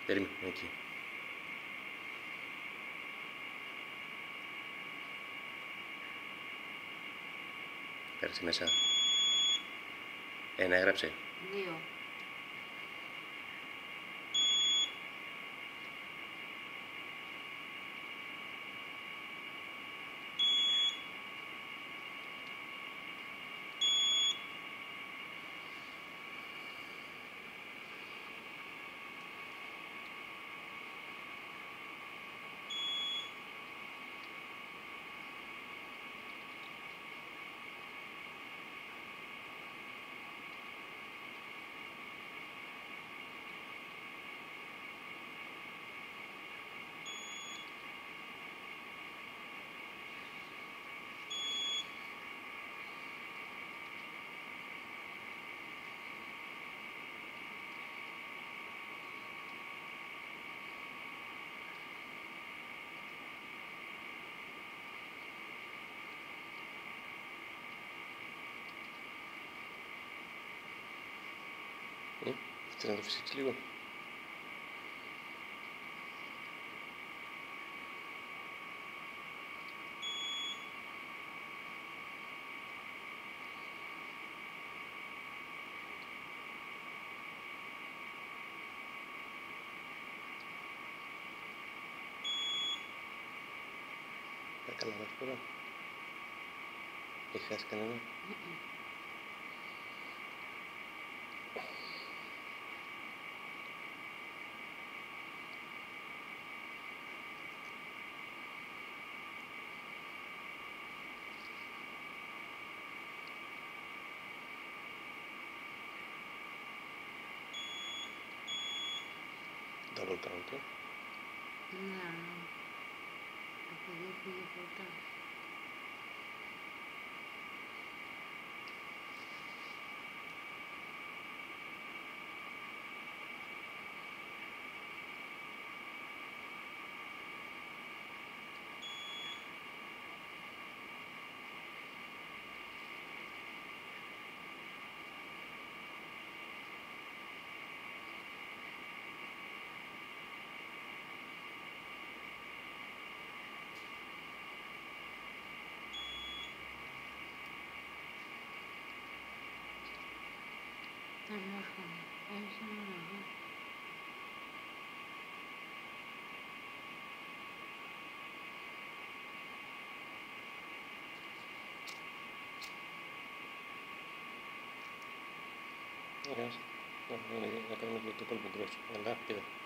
Περίμενε, εκεί. Πέρασε μέσα. Ένα έγραψε. 2. Θες να το φυσήξεις λίγο. Καλά τώρα. Έχει χάσει κανένα. Double count, Ναι. Από εδώ πήγε πρώτα. Ομόφωνα. Έχεις έναν εδώ. Ωραία. Να κάνουμε το κόλπο γκρόσο. Αλλά, κοίτα.